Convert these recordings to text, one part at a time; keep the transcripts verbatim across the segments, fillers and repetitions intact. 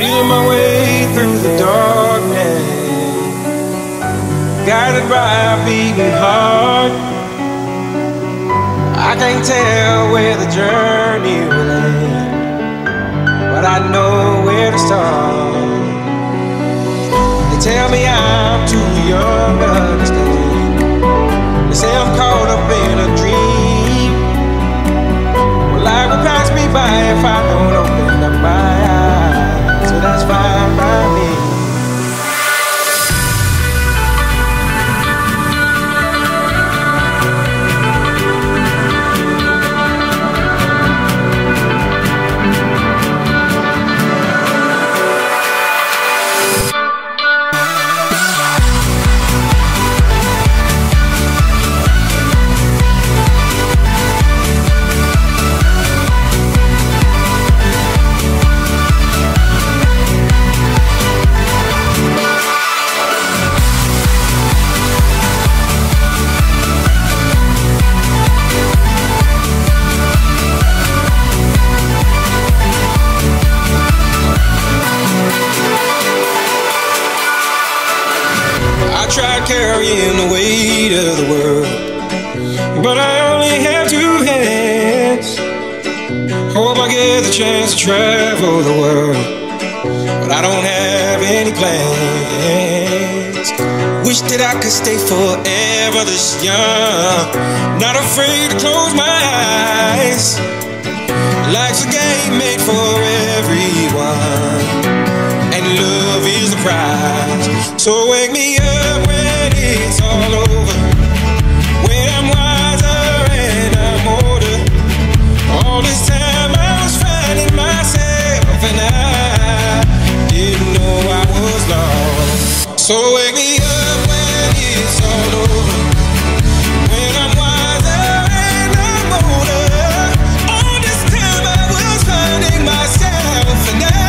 feeling my way through the darkness, guided by a beating heart. I can't tell where the journey will end, but I know where to start. They tell me I'm too young to understand. They say I'm caught up in a dream. Well, life will pass me by if I don't open up my eyes, so that's fine by me. Tried carrying the weight of the world, but I only have two hands. Hope I get the chance to travel the world, but I don't have any plans. Wish that I could stay forever this young, not afraid to close my eyes. Life's a game made for everyone, and love is the prize. So wake me up when it's all over, when I'm wiser and I'm older. All this time I was finding myself, and I didn't know I was lost. So wake me up when it's all over, when I'm wiser and I'm older. All this time I was finding myself, and I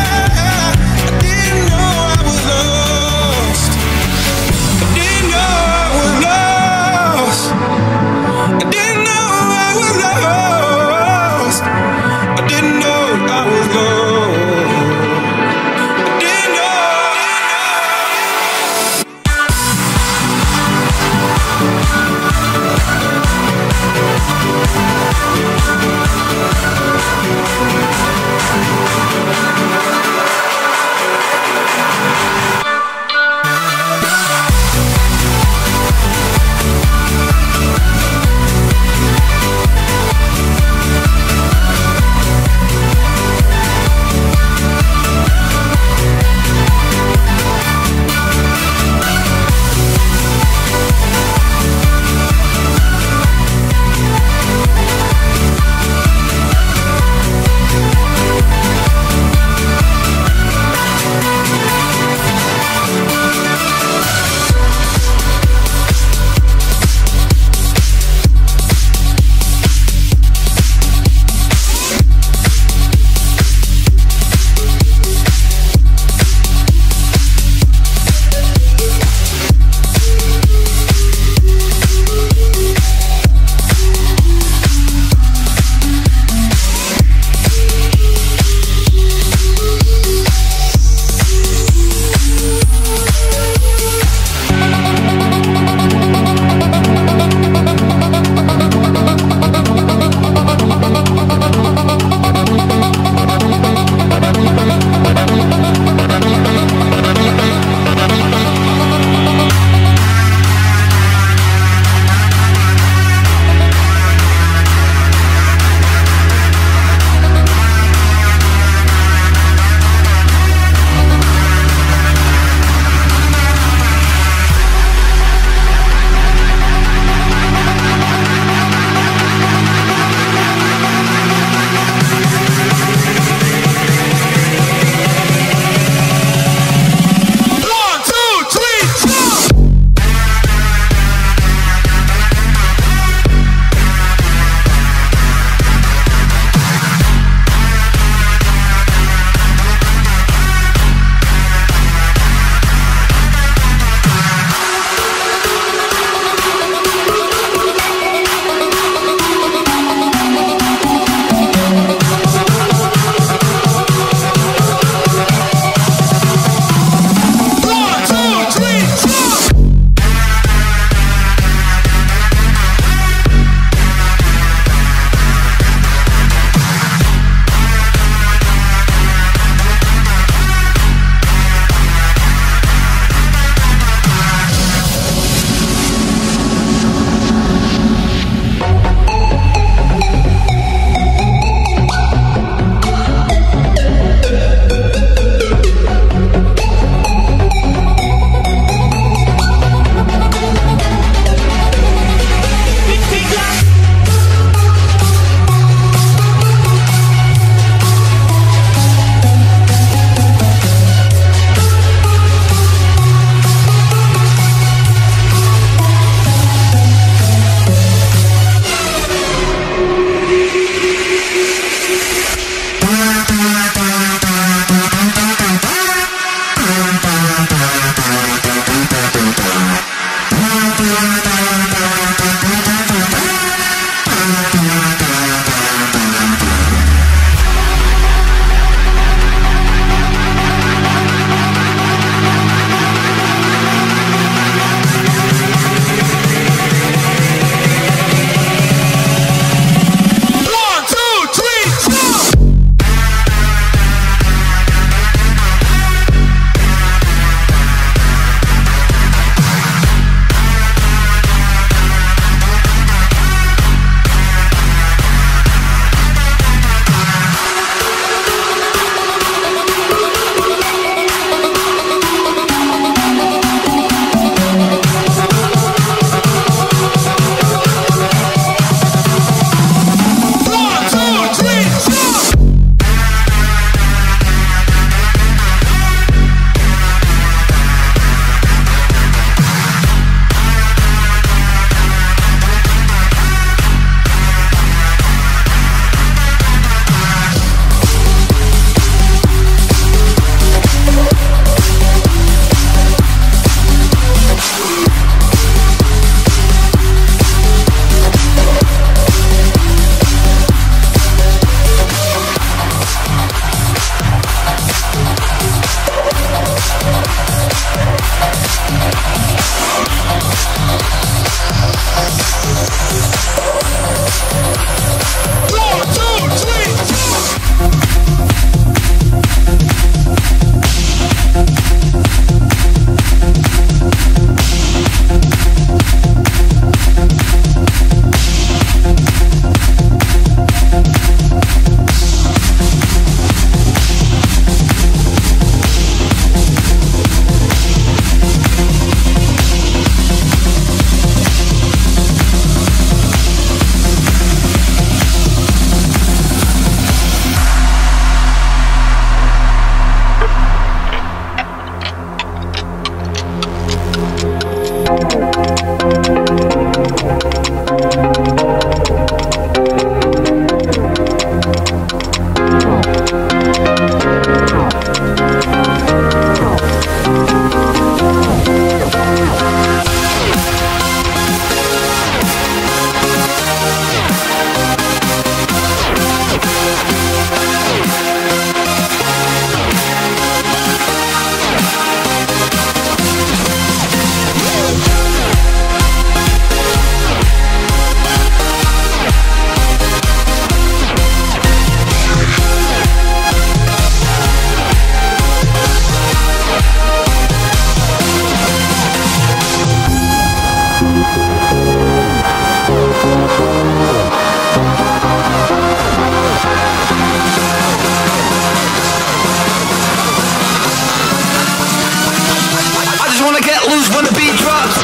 lose when the beat drops.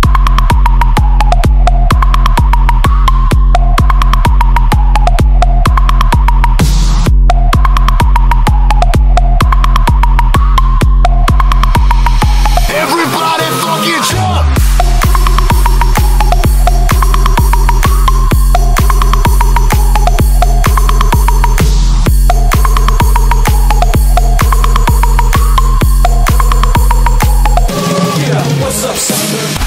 Everybody fucking jump! Yeah, what's up, sucker?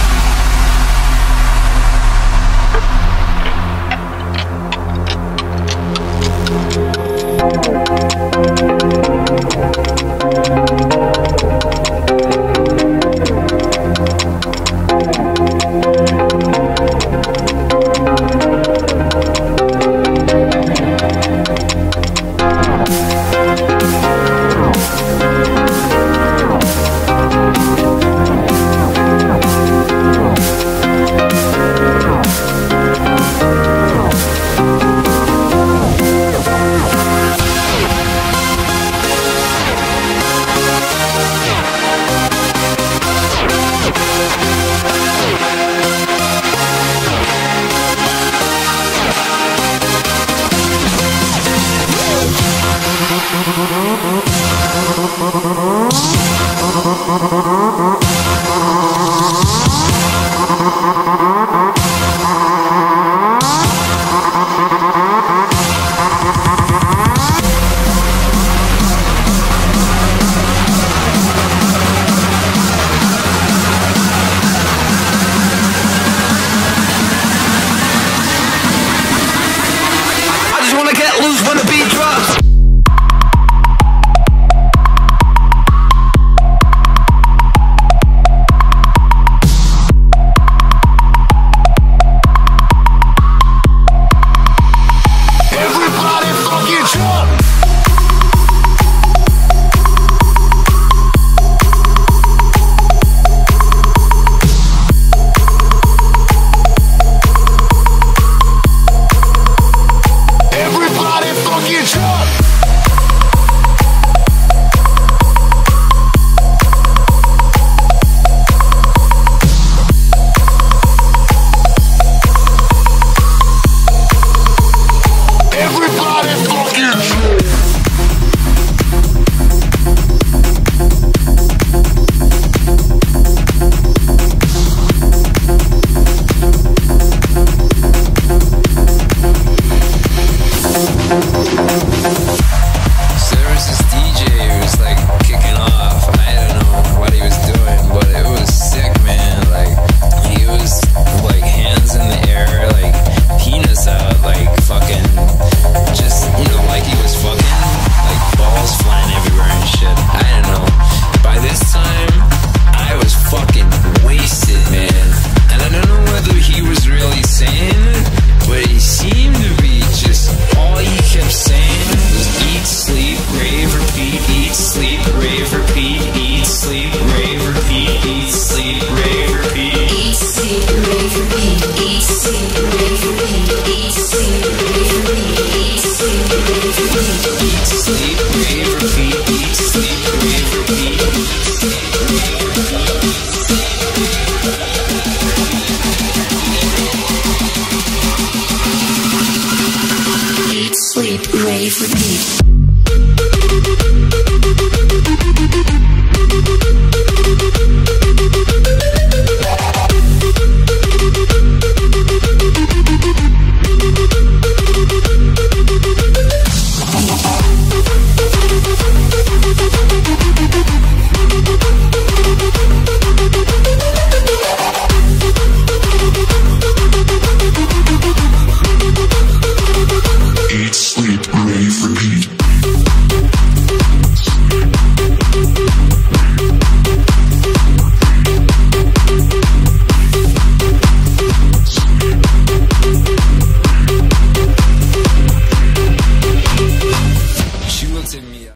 Thank you.